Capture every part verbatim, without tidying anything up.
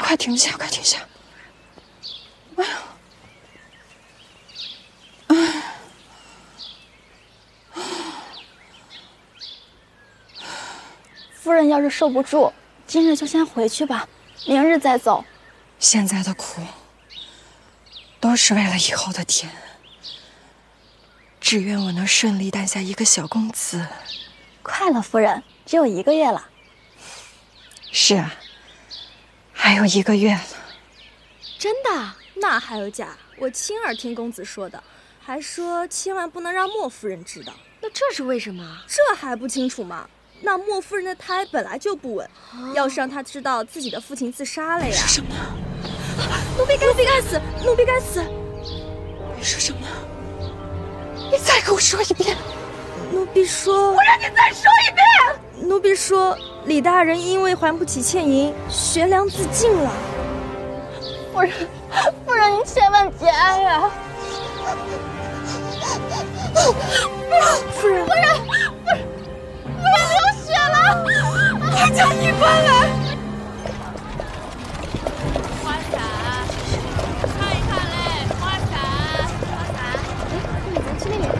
快停下，快停下！哎呀，哎。 夫人要是受不住，今日就先回去吧，明日再走。 现在的苦，都是为了以后的甜。只愿我能顺利诞下一个小公子。 快了，夫人，只有一个月了。 是啊，还有一个月了。 真的？那还有假？我亲耳听公子说的，还说千万不能让莫夫人知道。 那这是为什么？ 这还不清楚吗？ 那莫夫人的胎本来就不稳，哦、要是让她知道自己的父亲自杀了呀！ 说什么？ 奴婢奴婢该死！奴婢该死！ 你说什么？你再给我说一遍！ 奴婢说…… 我让你再说一遍！ 奴婢说，李大人因为还不起欠银，悬梁自尽了。 夫人，夫人，您千万别爱啊！ 夫人， 夫人，夫人。 夫人流血了， 快叫医官来！ 花伞，看一看嘞，花伞，花伞。哎，那咱去那边。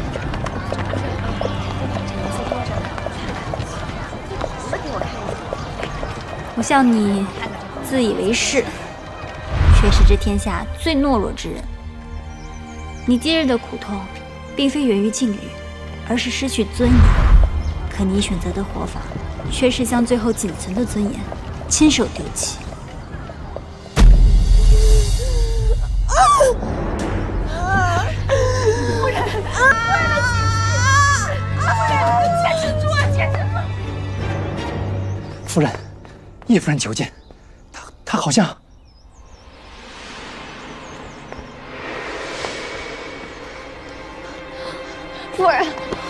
给我看一下。 不像你自以为是，却是这天下最懦弱之人。你今日的苦痛，并非源于境遇，而是失去尊严。 可你选择的活法，却是将最后仅存的尊严亲手丢弃。 啊！夫人，夫人，夫人，坚持住啊，坚持住！ 夫人，叶夫人求见，她她好像…… 夫人。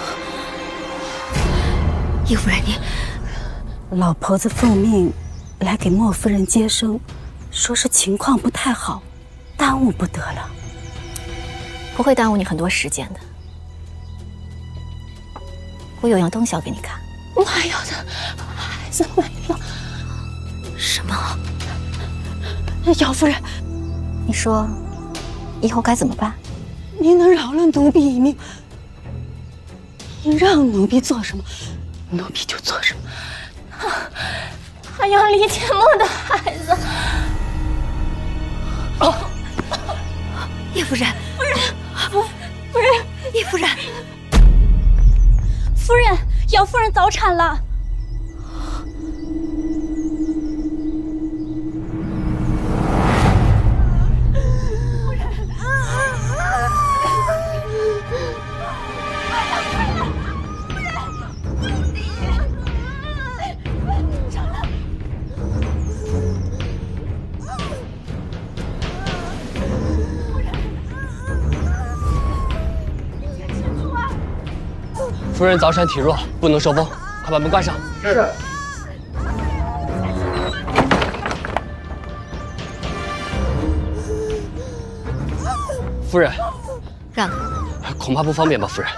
叶夫人，你老婆子奉命来给莫夫人接生，说是情况不太好，耽误不得了。 不会耽误你很多时间的。我有样东西要给你看。 我还要的孩子没了。 什么？ 姚夫人， 你说以后该怎么办？ 您能饶了奴婢一命？您让奴婢做什么？ 奴婢就做什么。 还要李建墨的孩子。 哦，叶夫人，夫人，夫夫人，叶夫人， 夫人，姚夫人早产了。 夫人早产体弱，不能受风，快把门关上。 是。 夫人， 让开， 恐怕不方便吧，夫人。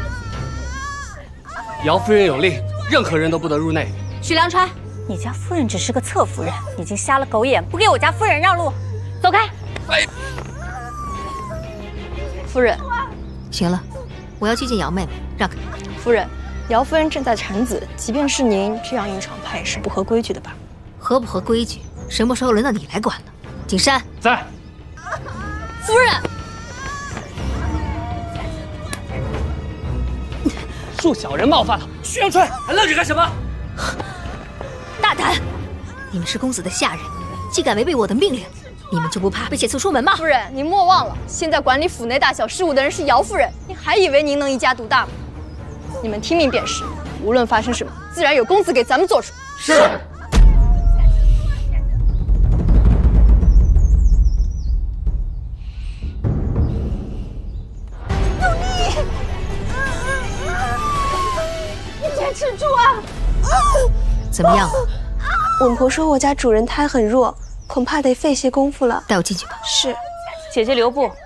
姚夫人有令，任何人都不得入内。 许良川，你家夫人只是个侧夫人，已经瞎了狗眼，不给我家夫人让路，走开！ 哎， 夫人， 行了，我要去见姚妹妹，让开。 夫人，姚夫人正在产子，即便是您，这样一场怕也是不合规矩的吧？ 合不合规矩，什么时候轮到你来管了？景山在。 夫人， 恕小人冒犯了。 徐阳春，还愣着干什么？ 大胆！你们是公子的下人，竟敢违背我的命令，你们就不怕被遣送出门吗？ 夫人，您莫忘了，现在管理府内大小事务的人是姚夫人，您还以为您能一家独大吗？ 你们听命便是，无论发生什么，自然有公子给咱们做主。 是。 奴婢，你坚持住啊！ 怎么样了？ 稳婆说我家主人胎很弱，恐怕得费些功夫了。 带我进去吧。 是。 姐姐留步。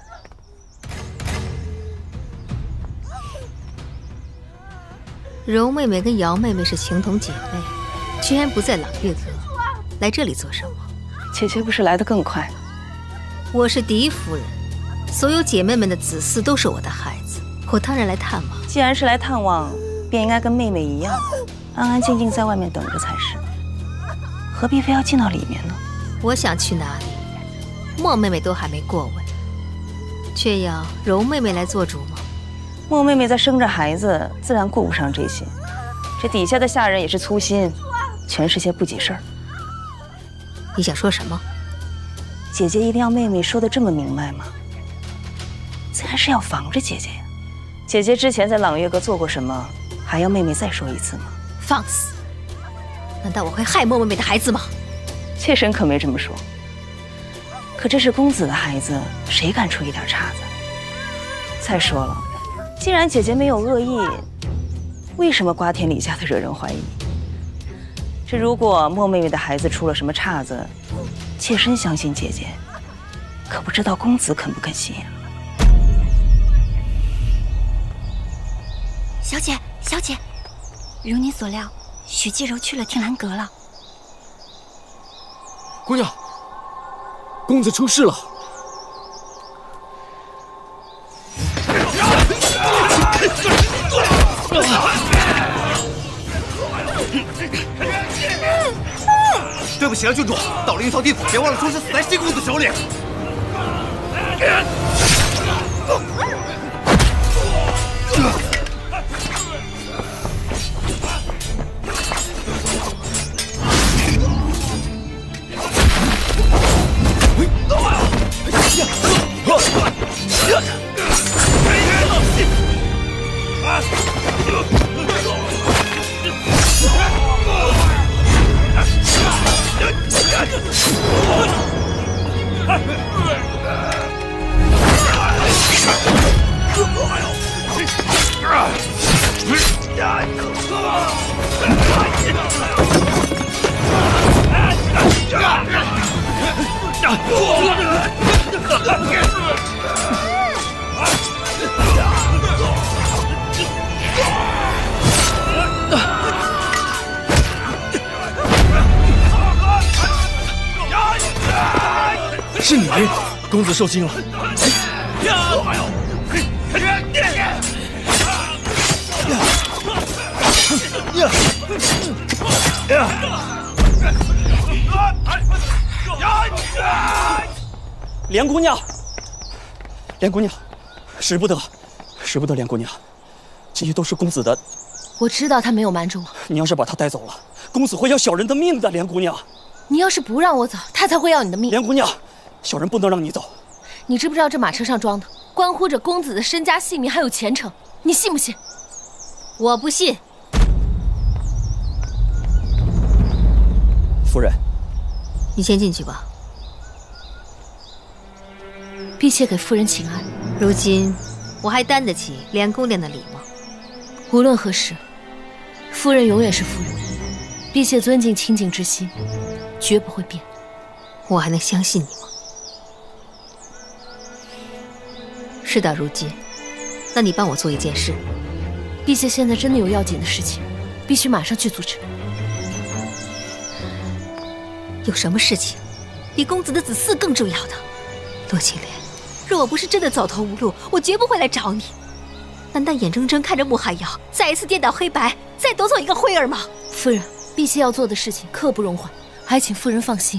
柔妹妹跟姚妹妹是情同姐妹，居然不在朗月阁，来这里做什么？ 姐姐不是来得更快？ 我是嫡夫人，所有姐妹们的子嗣都是我的孩子，我当然来探望。 既然是来探望，便应该跟妹妹一样，安安静静在外面等着才是，何必非要进到里面呢？ 我想去哪里，莫妹妹都还没过问，却要柔妹妹来做主吗？ 莫妹妹在生着孩子，自然顾不上这些。这底下的下人也是粗心，全是些不济事儿。 你想说什么？ 姐姐一定要妹妹说的这么明白吗？自然是要防着姐姐呀。姐姐之前在朗月阁做过什么，还要妹妹再说一次吗？ 放肆！难道我会害莫妹妹的孩子吗？ 妾身可没这么说。可这是公子的孩子，谁敢出一点岔子？再说了，既然姐姐没有恶意，为什么瓜田李下的惹人怀疑？这如果莫妹妹的孩子出了什么岔子，妾身相信姐姐，可不知道公子肯不肯信呀？ 小姐，小姐，如你所料，许继柔去了天兰阁了。 姑娘，公子出事了。 对不起了，郡主，到了阴曹地府，别忘了说是死在西公子手里。 是你，公子受惊了。莲姑娘，莲姑娘，使不得，使不得，莲姑娘，这些都是公子的。 我知道他没有瞒着我。 你要是把他带走了，公子会要小人的命的，莲姑娘。 你要是不让我走，他才会要你的命。 莲姑娘，小人不能让你走。 你知不知道这马车上装的，关乎着公子的身家性命还有前程？你信不信？ 我不信。 夫人， 你先进去吧。 婢妾给夫人请安。 如今我还担得起莲姑娘的礼吗？ 无论何时，夫人永远是夫人。婢妾尊敬清静之心，绝不会变。 我还能相信你吗？事到如今，那你帮我做一件事。 婢妾现在真的有要紧的事情，必须马上去阻止。 有什么事情比公子的子嗣更重要的？洛青莲，若我不是真的走投无路，我绝不会来找你。难道眼睁睁看着穆海瑶再一次颠倒黑白，再夺走一个辉儿吗？ 夫人，婢妾要做的事情刻不容缓，还请夫人放心。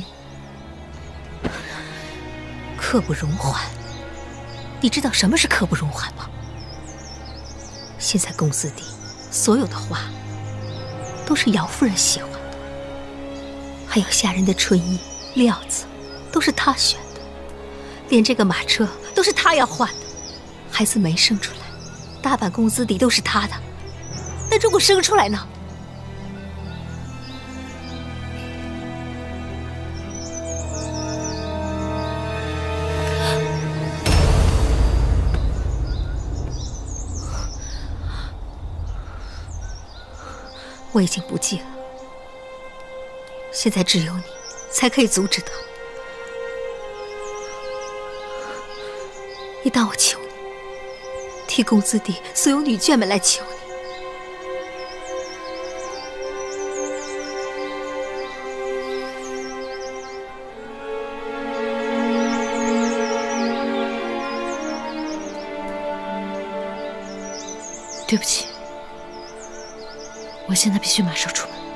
刻不容缓？你知道什么是刻不容缓吗？现在公子邸所有的花，都是姚夫人喜欢的，还有下人的春衣、料子，都是她选的，连这个马车都是她要换的。孩子没生出来，大半公子邸都是她的。那如果生出来呢？我已经不记了，现在只有你才可以阻止他。你当我求你，替公子邸所有女眷们来求你。 对不起，我现在必须马上出门。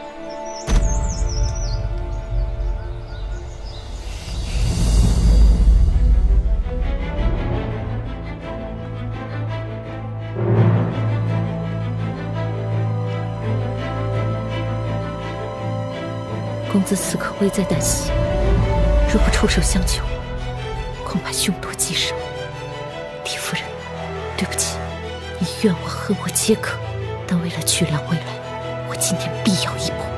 公子此刻危在旦夕，若不出手相救，恐怕凶多吉少。狄夫人，对不起，你怨我恨我皆可，但为了曲良未来，我今天必要一搏。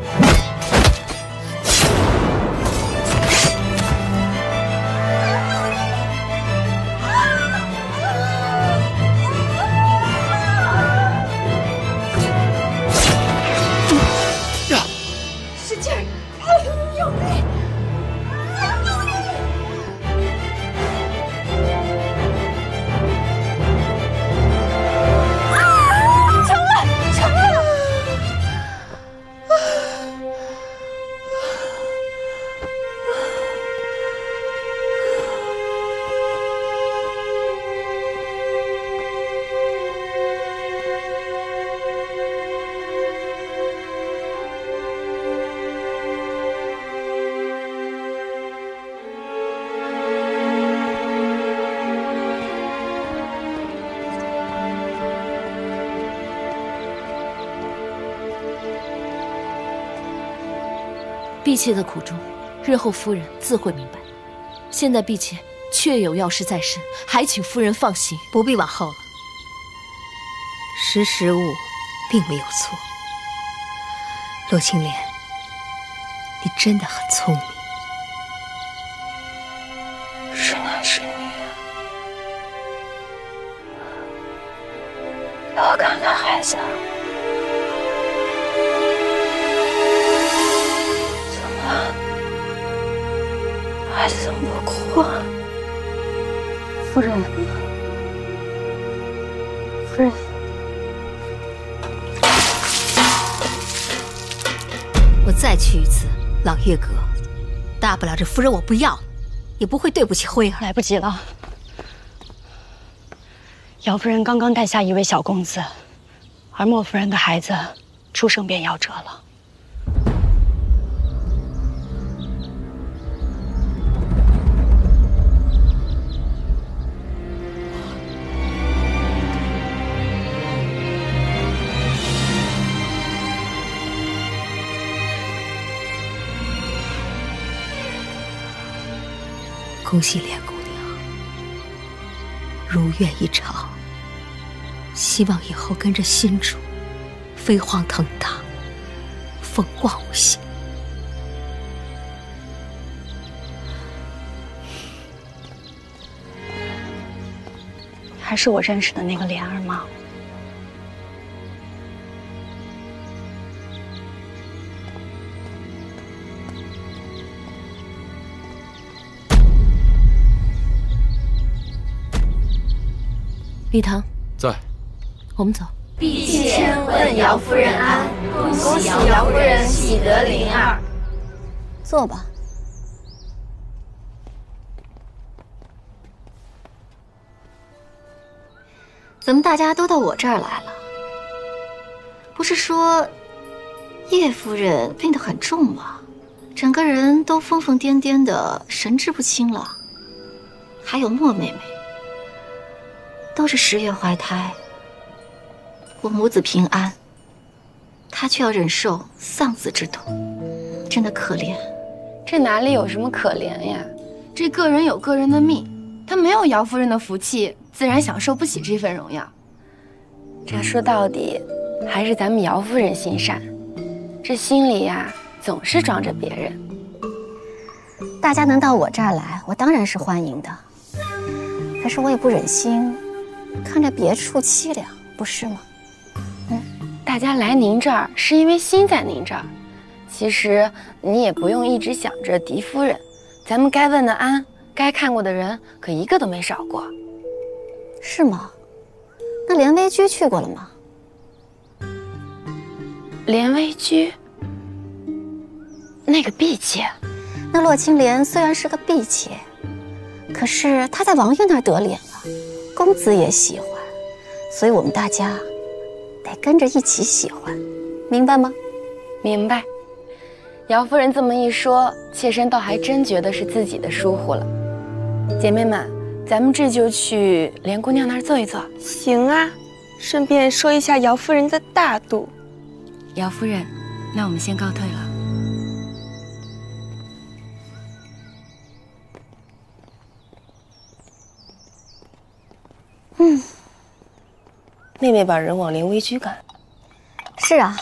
使劲儿，用力，用力！啊！成了，成了！ 婢妾的苦衷，日后夫人自会明白。现在婢妾确有要事在身，还请夫人放心， 不必往后了。识时务并没有错，洛青莲，你真的很聪明。 是俺是你，让我看看孩子。孩子怎么不哭啊？夫人，夫人， 我再去一次朗月阁，大不了这夫人我不要了，也不会对不起辉儿。 来不及了，姚夫人刚刚诞下一位小公子，而莫夫人的孩子出生便夭折了。 恭喜莲姑娘，如愿以偿。希望以后跟着新主，飞黄腾达，风光无限。 还是我认识的那个莲儿吗？ 李唐在， 我们走。 婢妾问姚夫人安，恭喜姚夫人喜得灵儿。 坐吧。 怎么大家都到我这儿来了？不是说叶夫人病得很重吗？整个人都疯疯癫癫的，神志不清了。还有莫妹妹，都是十月怀胎，我母子平安，她却要忍受丧子之痛，真的可怜。 这哪里有什么可怜呀？这个人有个人的命，他没有姚夫人的福气，自然享受不起这份荣耀。这说到底，还是咱们姚夫人心善，这心里呀，总是装着别人。 大家能到我这儿来，我当然是欢迎的。可是我也不忍心看着别处凄凉，不是吗？ 嗯，大家来您这儿是因为心在您这儿。其实你也不用一直想着狄夫人，咱们该问的安，该看过的人，可一个都没少过。 是吗？那连微居去过了吗？ 连微居？那个婢妾？ 那洛青莲虽然是个婢妾，可是她在王爷那儿得脸了，公子也喜欢，所以我们大家跟着一起喜欢，明白吗？ 明白。姚夫人这么一说，妾身倒还真觉得是自己的疏忽了。姐妹们，咱们这就去莲姑娘那儿坐一坐。 行啊，顺便说一下姚夫人的大度。 姚夫人，那我们先告退了。 嗯， 妹妹把人往连威居赶。 是啊，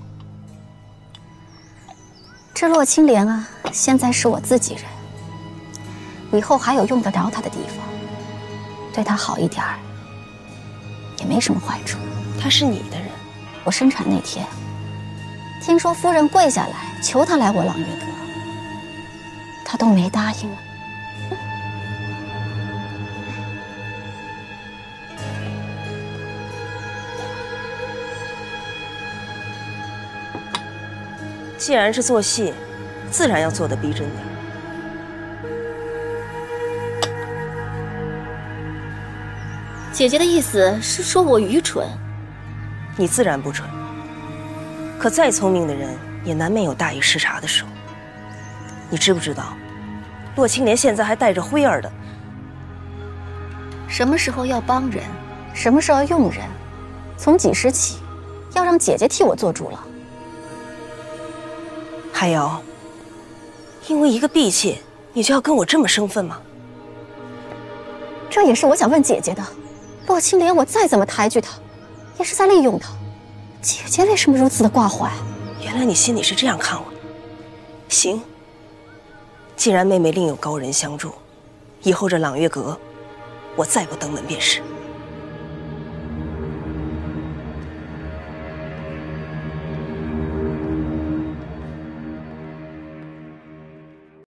这洛青莲啊，现在是我自己人，以后还有用得着她的地方，对她好一点儿，也没什么坏处。 她是你的人。 我生产那天，听说夫人跪下来求她来我朗月阁，她都没答应。 既然是做戏，自然要做得逼真点。 姐姐的意思是说我愚蠢？ 你自然不蠢，可再聪明的人也难免有大意失察的时候。你知不知道，洛青莲现在还带着辉儿的。 什么时候要帮人，什么时候要用人，从几时起，要让姐姐替我做主了。 海瑶，因为一个婢妾，你就要跟我这么生分吗？ 这也是我想问姐姐的。洛青莲，我再怎么抬举她，也是在利用她。姐姐为什么如此的挂怀？ 原来你心里是这样看我的。行，既然妹妹另有高人相助，以后这朗月阁，我再不登门便是。